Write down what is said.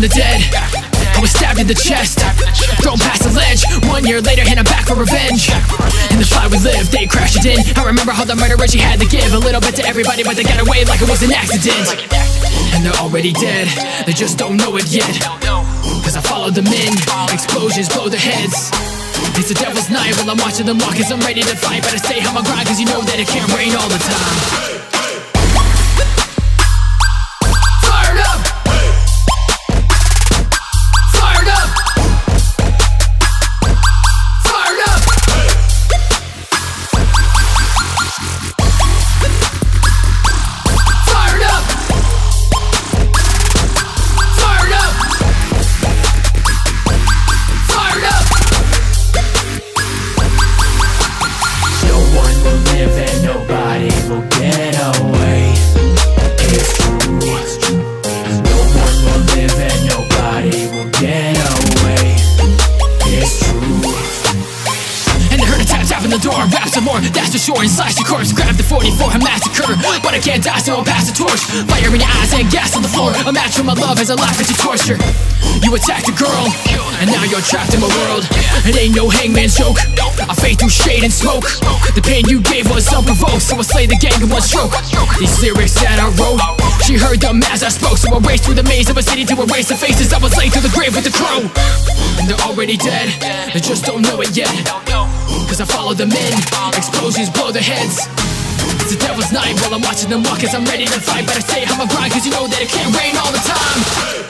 the dead. I was stabbed in the chest, thrown past the ledge. 1 year later, and I'm back for revenge. In the fight we lived, they crashed it in. I remember how the murderer, she had to give a little bit to everybody, but they got away like it was an accident. And they're already dead, they just don't know it yet. Cause I followed them in, explosions blow their heads. It's the devil's night while I'm watching them walk, cause I'm ready to fight. Better stay on my grind, cause you know that it can't rain all the time. The door, rap some more, that's for sure. And slice your corpse, grab the 44, a massacre. But I can't die, so I'll pass the torch. Fire in your eyes and gas on the floor. A match for my love as I laugh at your torture. You attacked a girl, and now you're trapped in my world. It ain't no hangman's joke, I fade through shade and smoke. The pain you gave was unprovoked, so I slay the gang in one stroke. These lyrics that I wrote, she heard them as I spoke. So I raced through the maze of a city to erase the faces I was laid to the grave with the crow. And they're already dead, they just don't know it yet. Cause I followed them in, explosions blow their heads. It's the devil's night while I'm watching them walk, cause I'm ready to fight. Better stay on my grind, cause you know that it can't rain all the time.